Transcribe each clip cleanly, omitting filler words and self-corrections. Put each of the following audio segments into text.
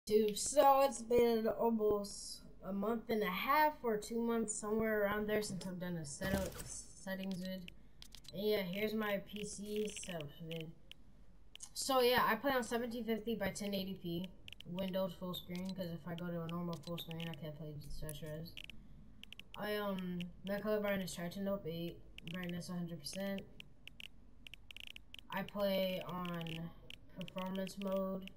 Dude, so it's been almost a month and a half or 2 months, somewhere around there, since I've done a settings vid. And yeah, here's my PC setup vid. So yeah, I play on 1750 by 1080p, Windows full screen, because if I go to a normal full screen, I can't play such res. My color brightness Triton Nope 8, brightness 100%. I play on performance mode.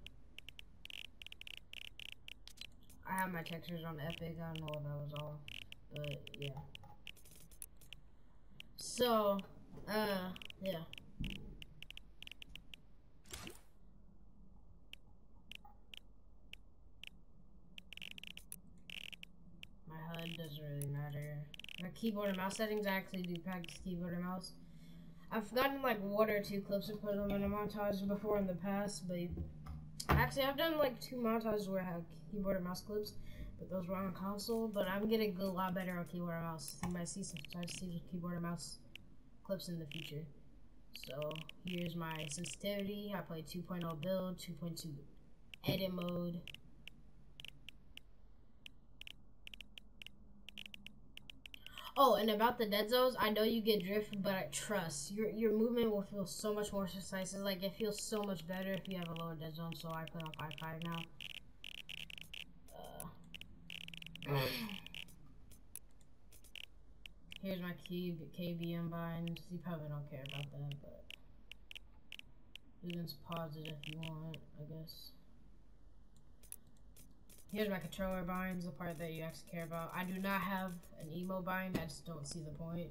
I have my textures on Epic. I don't know what that was all, but yeah. So, yeah. My HUD doesn't really matter. My keyboard and mouse settings, I actually do practice keyboard and mouse. I've gotten like one or two clips and put them in a montage before in the past, but actually I've done like 2 montages where I have keyboard and mouse clips, but those were on console. But I'm getting a lot better on keyboard and mouse. You might see some keyboard and mouse clips in the future. So here's my sensitivity. I play 2.0 build, 2.2 edit mode. Oh, and about the dead zones, I know you get drift, but I trust your movement will feel so much more precise. It's like it feels so much better if you have a lower dead zone. So I play on 5.5 now. Here's my KBM binds. You probably don't care about that, but you can pause it if you want, I guess. Here's my controller binds, the part that you actually care about. I do not have an emo bind, I just don't see the point.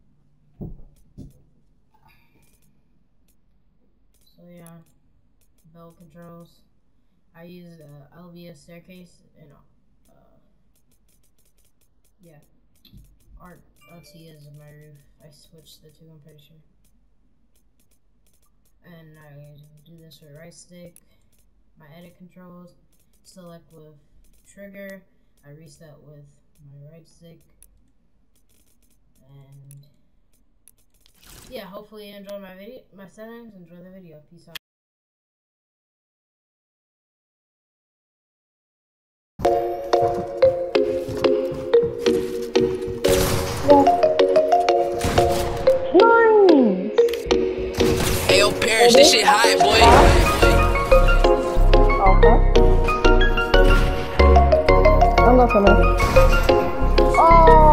So yeah, belt controls. I use LVS staircase, and yeah, RT is my roof. I switched the two, I'm pretty sure. And I do this with right stick. My edit controls, select with trigger. I reset with my right stick. And yeah, hopefully you enjoy my settings. Enjoy the video. Peace out. Hey, yo, Parrish, this shit high, boy. Okay. I'm not gonna. Oh!